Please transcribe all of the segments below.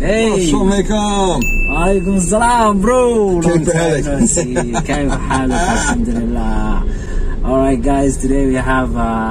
Hey. Assalamualaikum. Waalaikumsalam, bro. كيف حالك? كيف حالك? Alhamdulillah. Alright, guys, today we have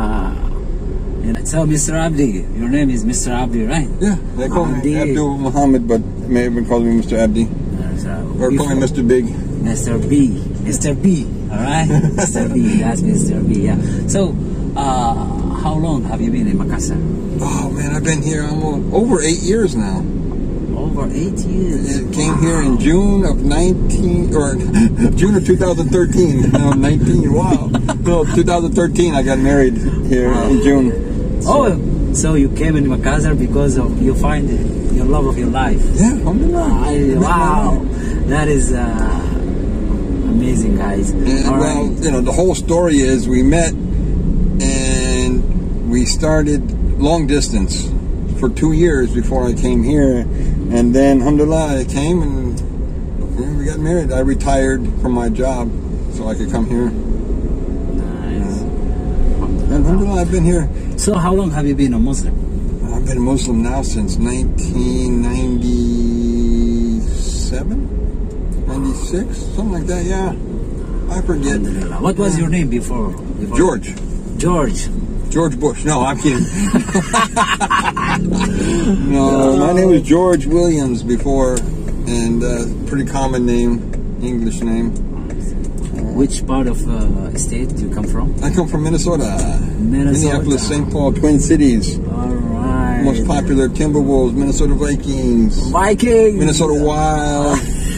so Mr. Abdi. Your name is Mr. Abdi, right? Yeah, they call me Abdul Muhammad, but may have been calling me Mr. Abdi. Or call me Mr. Big. Mr. B. Mr. B. Alright? Mr. B. That's Mr. B, yeah. So, how long have you been in Makassar? Oh man, I've been here almost over 8 years now. Over 8 years. I came here in June of 2013. No, 19. Wow. No, 2013. I got married here in June. Oh, so you came in Makassar because of you find your love of your life. Yeah, alhamdulillah. Wow, that is amazing, guys. And, well, you know, the whole story is we met and we started long distance for 2 years before I came here, and then alhamdulillah I came and we got married. I retired from my job so I could come here. Nice. And alhamdulillah I've been here. So how long have you been a Muslim? I've been a Muslim now since 1997, 96, something like that. Yeah, I forget. What was your name before? George. George Bush. No, I'm kidding. No, my name was George Williams before, and pretty common name, English name. Which part of state do you come from? I come from Minnesota. Minneapolis, St. Paul, Twin Cities. All right. Most popular Timberwolves, Minnesota Vikings. Minnesota Wild.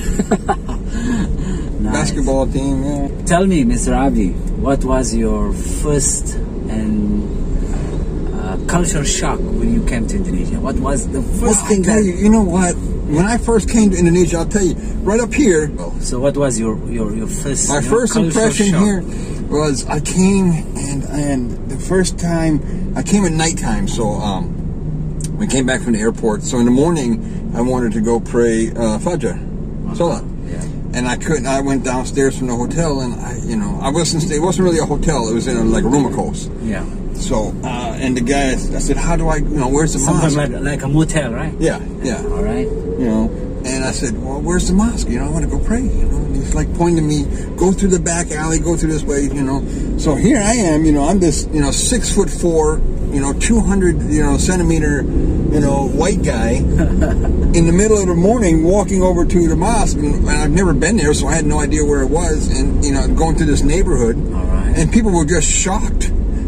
Nice. Basketball team, yeah. Tell me, Mr. Abdi, what was your first and culture shock when you came to Indonesia? What was the first thing that... You know what? When I first came to Indonesia, I'll tell you, right up here... So what was your first... My first impression here was I came and the first time... I came at nighttime, so we came back from the airport. So in the morning, I wanted to go pray Fajr, Salah. And I couldn't. I went downstairs from the hotel, and I wasn't. It wasn't really a hotel. It was in like a room of course. Yeah. So and the guy, I said, "How do I? Where's the mosque?" Like a motel, right? Yeah. All right. And I said, "Well, where's the mosque? I want to go pray." And he's like pointing me, "Go through the back alley. Go through this way." So here I am. I'm this 6'4", 200 centimeter, white guy in the middle of the morning walking over to the mosque, and I've never been there, so I had no idea where it was, and going through this neighborhood, and people were just shocked.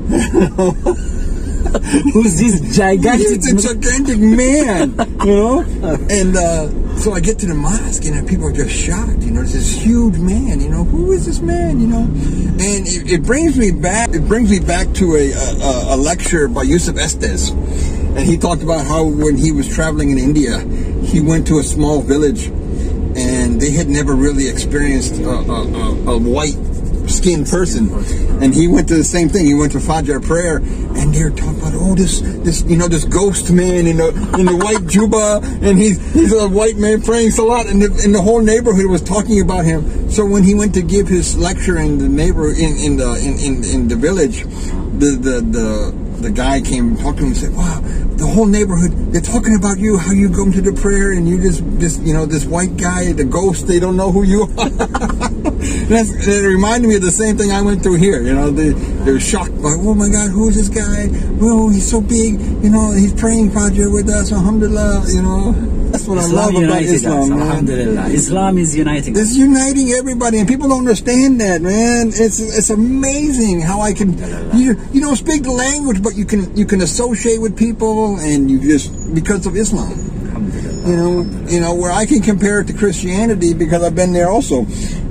Who's this gigantic man, and so I get to the mosque, and people are just shocked. There's this huge man. Who is this man? And it brings me back. It brings me back to a lecture by Yusuf Estes, and he talked about how when he was traveling in India, he went to a small village, and they had never really experienced a white skinned person, and he went to the same thing. He went to Fajr prayer, and they're talking about this ghost man in the white juba, and he's a white man praying salat, and the whole neighborhood was talking about him. So when he went to give his lecture in the in the village, the guy came and talked to him and said, "Wow, the whole neighborhood, they're talking about you, how you go to the prayer, and you this white guy, the ghost, they don't know who you are." It reminded me of the same thing I went through here. They were shocked by, "Oh my God, who is this guy? Well, he's so big, he's praying Fajr with us, alhamdulillah." That's what I love about Islam, man. Alhamdulillah. Islam is uniting. It's uniting everybody, and people don't understand that, man. It's amazing how I can, you don't speak the language, but you can associate with people, and you just, because of Islam. Where I can compare it to Christianity because I've been there also.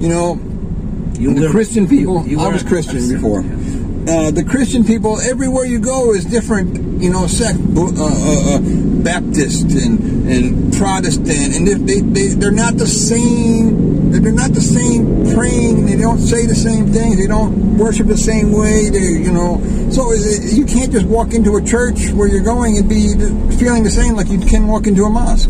The Christian people, I was Christian before. The Christian people, everywhere you go is different, sect, Baptist and Protestant, and they're not the same. They're not the same praying. They don't say the same things. They don't worship the same way. So you can't just walk into a church where you're going and be feeling the same like you can walk into a mosque.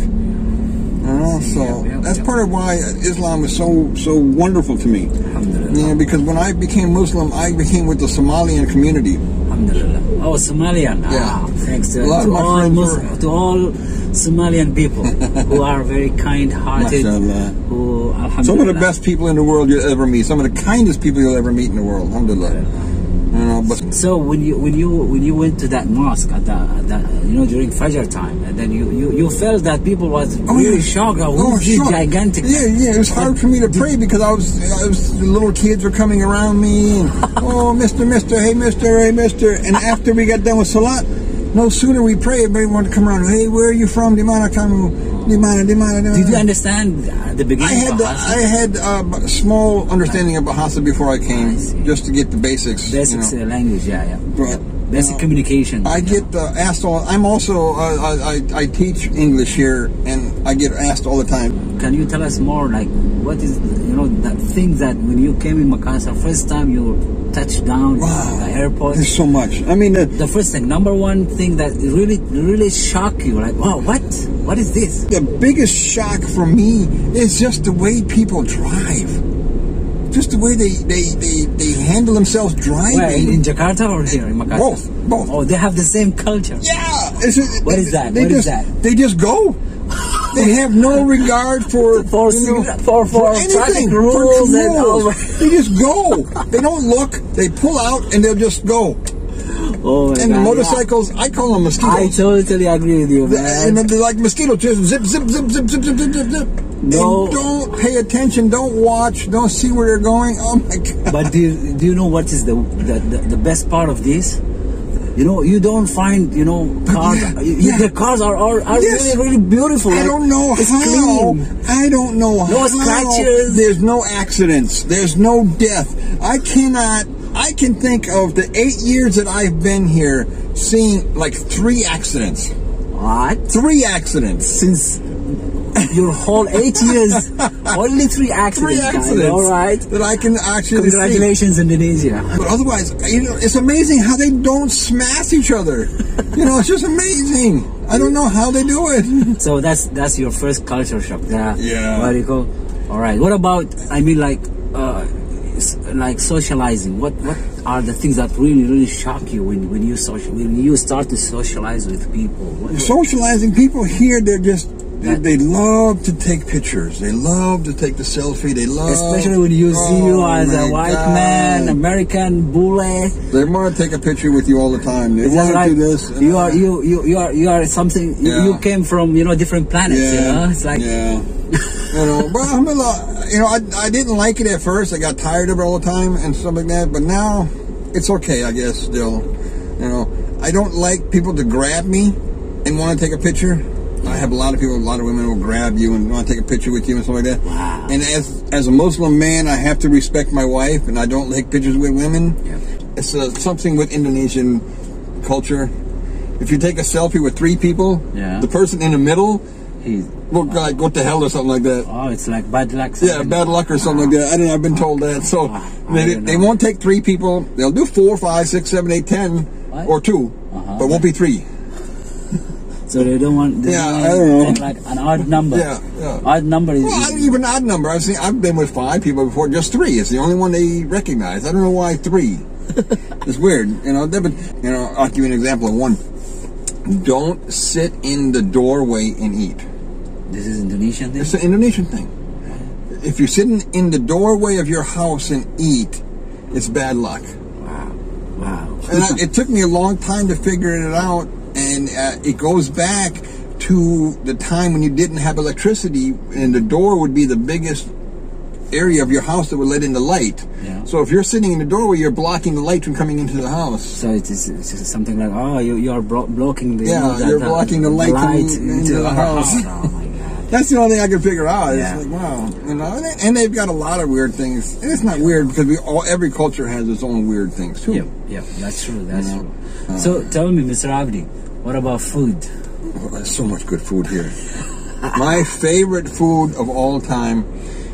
So that's part of why Islam is so wonderful to me. Because when I became Muslim, I became with the Somalian community. Oh, Somalian. Yeah. Thanks to, A lot of my all friends were- to all Somalian people who are very kind-hearted. Mashallah. Who, alhamdulillah. Some of the best people in the world you'll ever meet. Some of the kindest people you'll ever meet in the world. Alhamdulillah. You know, but So when you went to that mosque at that during Fajr time, and then you felt that people was really shocked. Oh, this sure. gigantic. Yeah. It was hard for me to pray because the little kids were coming around me and Mister, hey Mister. And after we got done with Salat, no sooner we prayed, everybody wanted to come around. Hey, where are you from? Dimana kamu? Dimana. Did you understand the beginning? I had a small understanding of Bahasa before I came, just to get the basics. Basics language, yeah. But, basic communication. I get asked all. I'm also I teach English here, and I get asked all the time. Can you tell us more? Like, what is that thing that when you came in Makassar, first time you touched down at the airport? There's so much. I mean, the first thing, number one thing that really shocked you, like, wow, what is this? The biggest shock for me is just the way people drive. Just the way they handle themselves driving. Where, in Jakarta or here in Makassar? Both. Oh, they have the same culture. Yeah. What is that? They just go. They have no regard for traffic rules and all. They just go. They don't look. They pull out and they'll just go. Oh my and God, motorcycles, I call them mosquitoes. I totally agree with you, man. And they're like mosquitoes, just zip. No. And don't pay attention. Don't watch. Don't see where they're going. Oh my God. But do you know what is the best part of this? You don't find cars. The cars are really beautiful. I don't know it's how. Clean. I don't know how. No scratches. There's no accidents. There's no death. I can think of the 8 years that I've been here, seeing like 3 accidents. What? 3 accidents since your whole 8 years. Only 3 accidents. 3 accidents. All right. That I can actually. Congratulations, Indonesia. But otherwise, it's amazing how they don't smash each other. It's just amazing. I don't know how they do it. So that's your first culture shock. Yeah. What do you call? All right. What about? I mean, like socializing. What are the things that really shock you when you start to socialize with people? Socializing people here, they love to take pictures. They love to take the selfie. They love, especially when you see you as a white man, American Bule. They want to take a picture with you all the time. They want to do this. You are something. Yeah. You came from different planets. Yeah. It's like but alhamdulillah, I didn't like it at first. I got tired of it all the time and stuff like that. But now it's okay, I guess. Still, I don't like people to grab me and want to take a picture. I have a lot of women will grab you and want to take a picture with you and stuff like that. Wow. And as a Muslim man, I have to respect my wife, and I don't take pictures with women. Yeah. It's something with Indonesian culture. If you take a selfie with 3 people, the person in the middle will like go to hell or something like that. Oh, it's like bad luck. Yeah, bad luck or something like that. I don't know. I've been told that. So they won't take 3 people. They'll do 4, 5, 6, 7, 8, 10, or 2, but won't be 3. So they don't want. I don't know. Like an odd number. Yeah. Odd number is. Well, even odd number. I've been with 5 people before. Just 3. It's the only one they recognize. I don't know why 3. It's weird. I'll give you an example of one. Don't sit in the doorway and eat. This is Indonesian thing? It's an Indonesian thing. If you're sitting in the doorway of your house and eat, it's bad luck. Wow. And it took me a long time to figure it out. And it goes back to the time when you didn't have electricity, and the door would be the biggest area of your house that would let in the light. Yeah. So if you're sitting in the doorway, you're blocking the light from coming into the house. So it's something like, you are blocking the you're blocking the light into the house. Oh my God. That's the only thing I can figure out. It's like, wow, and they've got a lot of weird things. And it's not weird because every culture has its own weird things too. Yeah, that's true. That's true. So tell me, Mr. Abdi, what about food? Oh, there's so much good food here. My favorite food of all time,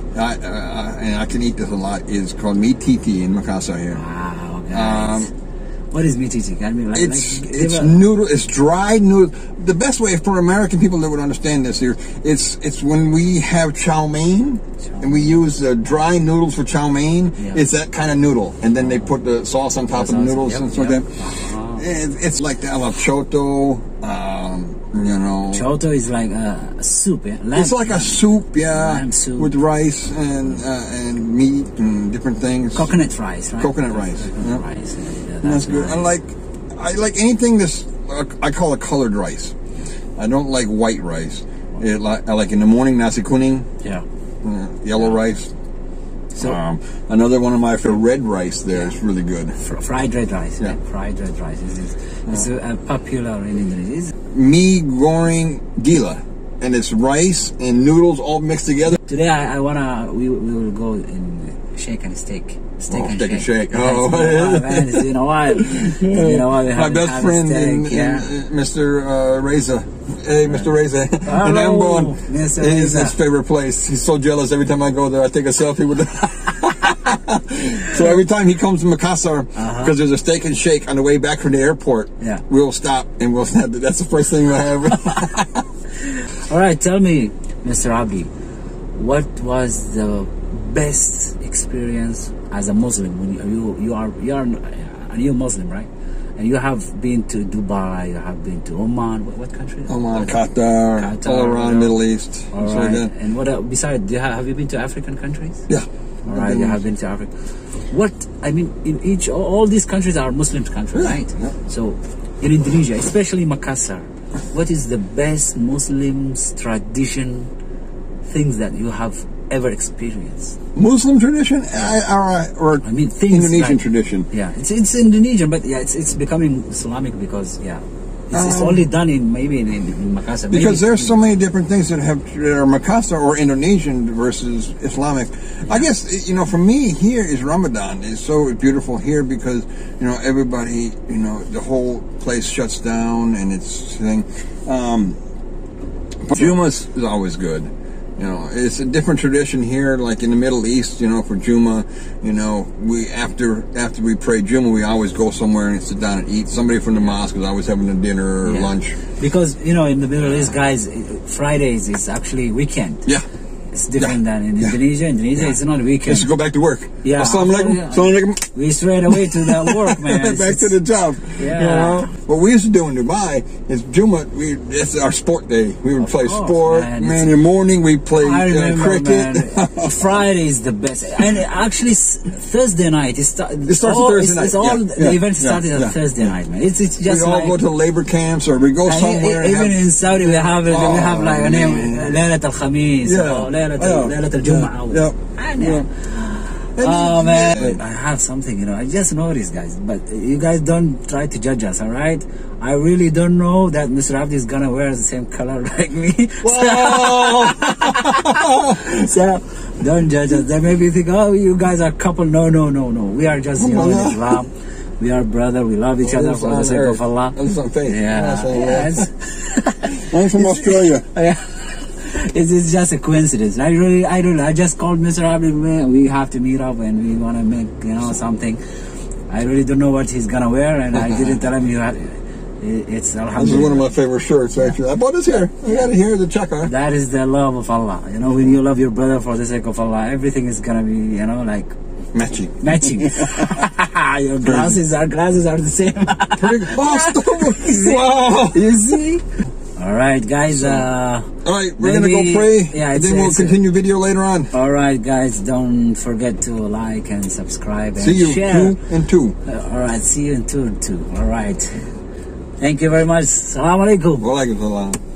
and I can eat this a lot, is called meat titi in Makassar here. Wow, guys. What is meat titi? I mean, it's noodle. It's dried noodle. The best way for American people that would understand this here, it's when we have chow mein and we use dry noodles for chow mein. It's that kind of noodle, and then they put the sauce on top of the noodles and stuff like that. It's like the choto. You know, Choto is like a soup. Yeah? It's like a soup, yeah, lamb soup with rice and meat and different things. Coconut rice, right? Coconut rice. Coconut rice. Yeah, that's good. Nice. I like anything that's I call it colored rice. I don't like white rice. I like in the morning nasi kuning. Yeah. Yellow rice. So another one of my favorite red rice there is really good. Fried red rice. Yeah. Fried red rice is popular in Indonesia. Mie goreng gila, and it's rice and noodles all mixed together. Today we will go and shake and steak. Steak and shake. Oh, man, it's been a while. My best friend, Mr. Reza. Hey, Mr. Reza. And I'm going. It's his favorite place. He's so jealous every time I go there. I take a selfie with him. So every time he comes to Makassar, because there's a steak and shake on the way back from the airport, we'll stop and we'll snap it. That's the first thing we have. All right, tell me, Mr. Abdi, what was the best experience as a Muslim when you are a new Muslim, right? And you have been to Dubai, you have been to Oman. What country? Oman, Qatar, all around Middle East. All right. And what besides? Have you been to African countries? Yeah. All right, you have been to Africa. In all these countries are Muslim countries, right? Yeah. So, in Indonesia, especially Makassar, what is the best Muslims tradition things that you have ever experienced? Muslim tradition, or things Indonesian like, tradition. Yeah, it's Indonesian, but it's becoming Islamic because it's only done in Makassar. Because there's so many different things that are Makassar or Indonesian versus Islamic. I guess for me here is Ramadan. It's so beautiful here because everybody the whole place shuts down and it's thing. Juma is always good. It's a different tradition here, like in the Middle East, for Juma, we after we pray Juma, we always go somewhere and sit down and eat. Somebody from the mosque is always having a dinner or lunch. Because, in the Middle East, guys, Fridays is actually weekend. Yeah. It's different than in Indonesia. Indonesia, it's not a weekend. Let's go back to work. Yeah. Assalamualaikum. We straight away to the work, man. Back to the job. Yeah. What we used to do in Dubai is Juma. It's our sport day. We would play sport. Man, in the morning we play cricket. Friday is the best. And actually, Thursday night it starts Thursday night. The event started on Thursday night, man. It's just we all go to labor camps or we go somewhere. Even in Saudi, we have like a name, Laylat al-Khamis. Laylat al-Jum'ah. Oh man, I have something, I just noticed, guys, but you guys don't try to judge us, all right? I really don't know that Mr. Abdi is gonna wear the same color like me. So don't judge us. Then maybe you think, oh, you guys are a couple. No. We are just in Islam. We are brother. We love each other for the sake of Allah. I'm from Australia. It's just a coincidence. I just called Mr. Abdi. We have to meet up and we want to make something. I really don't know what he's gonna wear, and I didn't tell him it's Alhamdulillah. This is one of my favorite shirts, actually. I bought this here. I got it here, the checker. That is the love of Allah. When you love your brother for the sake of Allah, everything is gonna be, like matching. Our glasses are the same. Wow. You see? All right, guys. All right, we're gonna go pray. Yeah, then we'll continue video later on. All right, guys. Don't forget to like and subscribe and share. See you 2 and 2. All right, see you in 2 and 2. All right. Thank you very much. Assalamu alaikum. Wa alaikum salam.